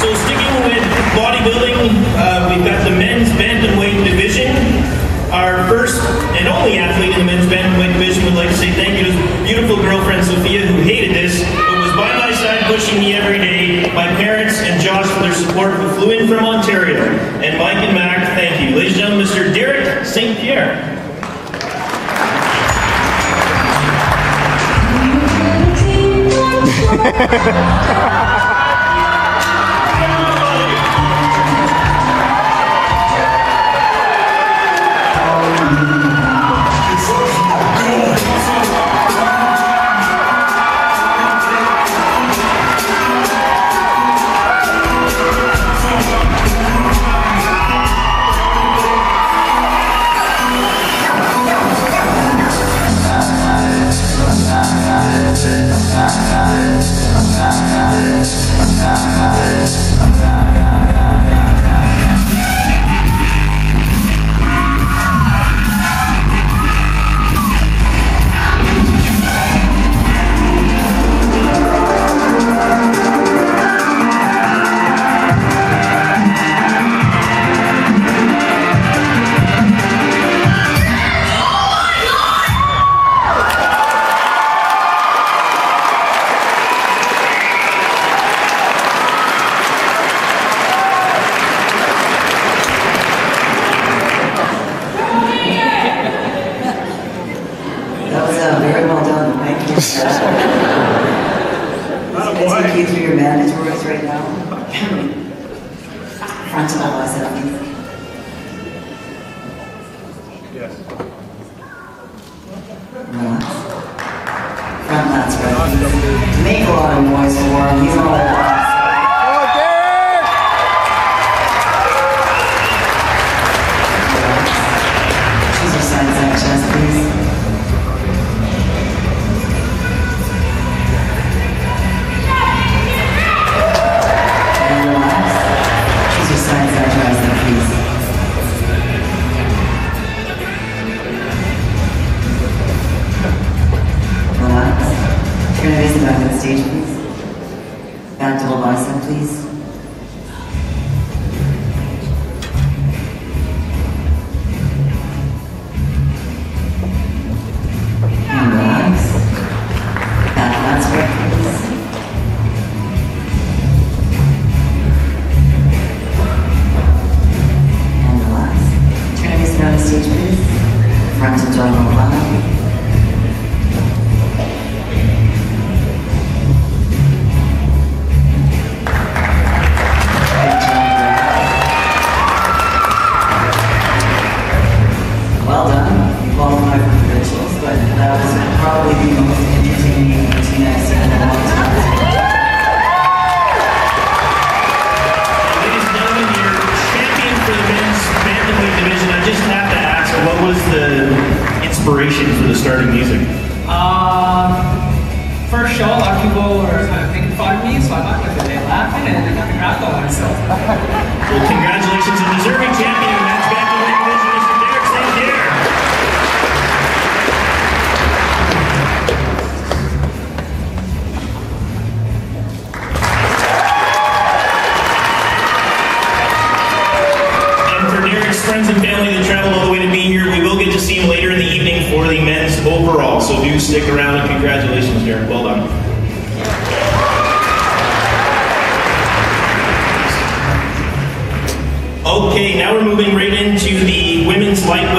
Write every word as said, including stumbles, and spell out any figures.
So sticking with bodybuilding, uh, we've got the men's bantamweight division. Our first and only athlete in the men's bantamweight division would like to say thank you to his beautiful girlfriend Sophia, who hated this, but was by my side pushing me every day. My parents and Josh for their support, who flew in from Ontario. And Mike and Mac, thank you. Ladies and gentlemen, Mister Derek Saint Pierre. Friends and family that traveled all the way to be here. We will get to see him later in the evening for the men's overall, so do stick around, and congratulations, Derek. Well done. Okay, now we're moving right into the women's lightweight